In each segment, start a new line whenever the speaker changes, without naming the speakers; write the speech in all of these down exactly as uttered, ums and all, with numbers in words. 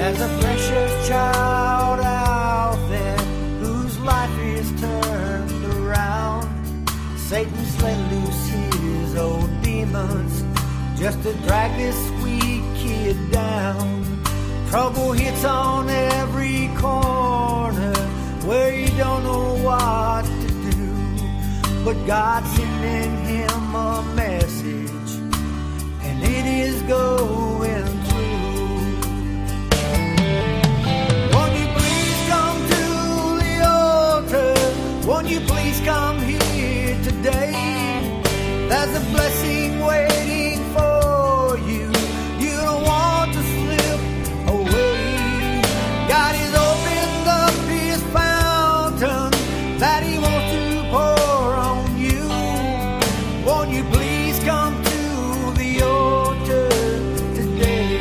There's a precious child out there whose life is turned around. Satan's let loose his old demons just to drag this sweet kid down. Trouble hits on every corner where you don't know what to do, but God's sending him a message, and it is going through. Won't you please come to the altar? Won't you please come here today? There's a blessing waiting for you. You don't want to slip away. God has opened up his fountain that he wants to pour on you. Won't you please come to the altar today?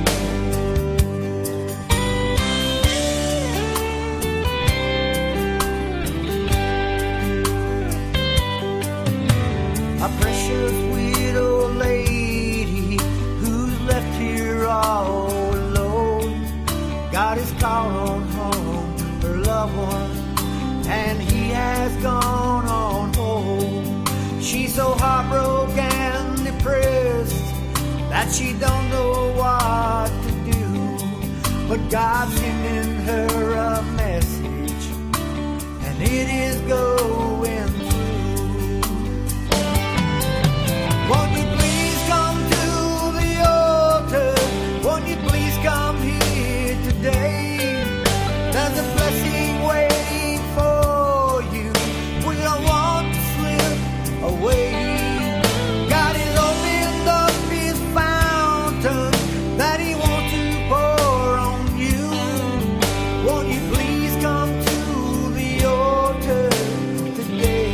A precious widow lady who's left here all alone. God has called on home her loved one, and he has gone on home. She's so heartbroken and depressed that she don't know what to do, but God's sending her a message, and it is going through. Won't you please come to the altar? Won't you please come here today? There's a blessing waiting for you. We don't want to slip away. God has opened up his fountain that he wants to pour on you. Won't you please come to the altar today?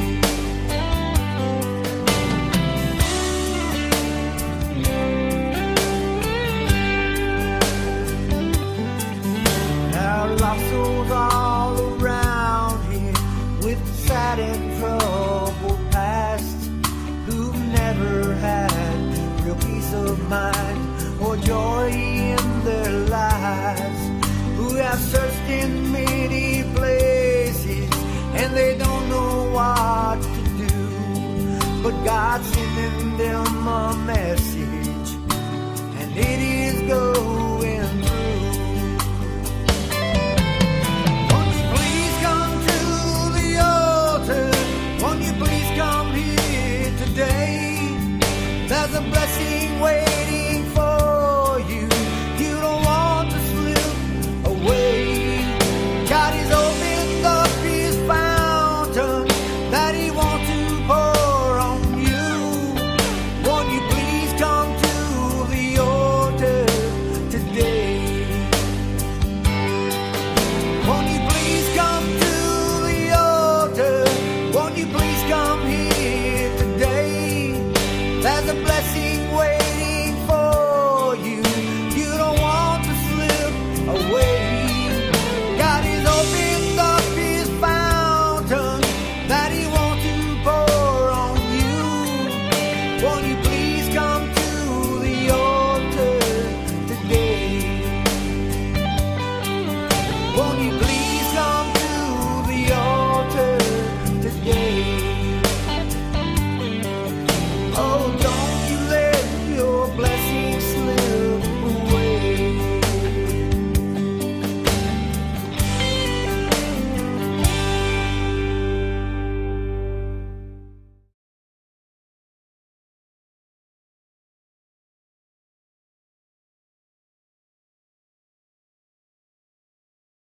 There are lost souls all around here with sad and troubled past, who've never had real peace of mind or joy in their lives, who have searched in many places and they don't know what to do, but God's sending them a message, and it is good.